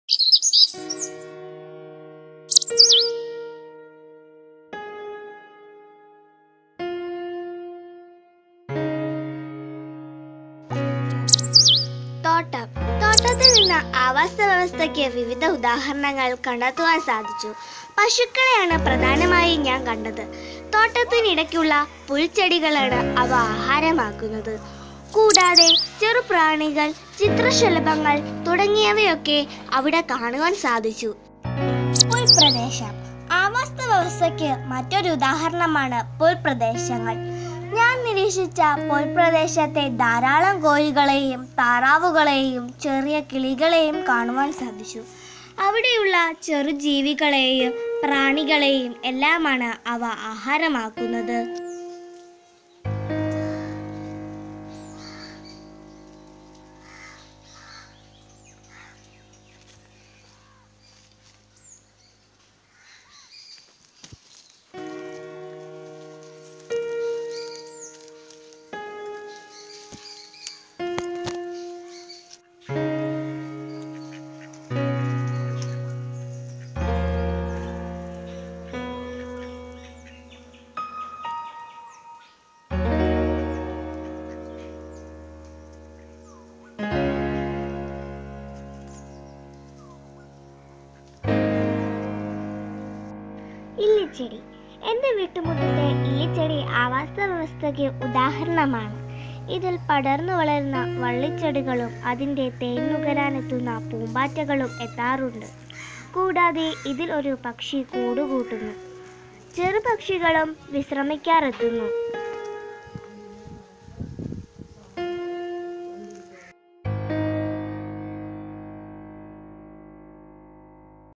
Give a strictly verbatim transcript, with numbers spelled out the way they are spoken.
തോട്ടം. തോട്ടത്തിൽ നിന്ന് ആവാസ വ്യവസ്ഥയ്ക്ക് വിവിധ ഉദാഹരണങ്ങൾ കണ്ടെത്തുവാൻ സാധിച്ചു. പശുക്കളെയാണ് പ്രധാനമായും ഞാൻ കണ്ടത്. തോട്ടത്തിനിടയ്ക്കുള്ള പുൽച്ചെടികളാണ് അവ ആഹാരമാക്കുന്നത്. കൂടാതെ ചെറുപ്രാണികൾ, ചിത്രശലഭങ്ങൾ തുടങ്ങിയവയൊക്കെ അവിടെ കാണുവാൻ സാധിച്ചു. പുൽപ്രദേശം. ആവാസ വ്യവസ്ഥയ്ക്ക് മറ്റൊരു ഉദാഹരണമാണ് പുൽപ്രദേശങ്ങൾ. ഞാൻ നിരീക്ഷിച്ച പുൽപ്രദേശത്തെ ധാരാളം കോഴികളെയും താറാവുകളെയും ചെറിയ കിളികളെയും കാണുവാൻ സാധിച്ചു. അവിടെയുള്ള ചെറുജീവികളെയും പ്രാണികളെയും എല്ലാമാണ് അവ ആഹാരമാക്കുന്നത്. ഇല്ലിച്ചെടി. എൻ്റെ വീട്ടുമുറ്റത്തെ ഇല്ലിച്ചെടി ആവാസ വ്യവസ്ഥയ്ക്ക് ഉദാഹരണമാണ്. ഇതിൽ പടർന്നു വളരുന്ന വള്ളിച്ചെടികളും അതിൻ്റെ തേൻ നുകരാനെത്തുന്ന പൂമ്പാറ്റകളും എത്താറുണ്ട്. കൂടാതെ ഇതിൽ ഒരു പക്ഷി കൂടുകൂട്ടുന്നു. ചെറുപക്ഷികളും വിശ്രമിക്കാറെത്തുന്നു.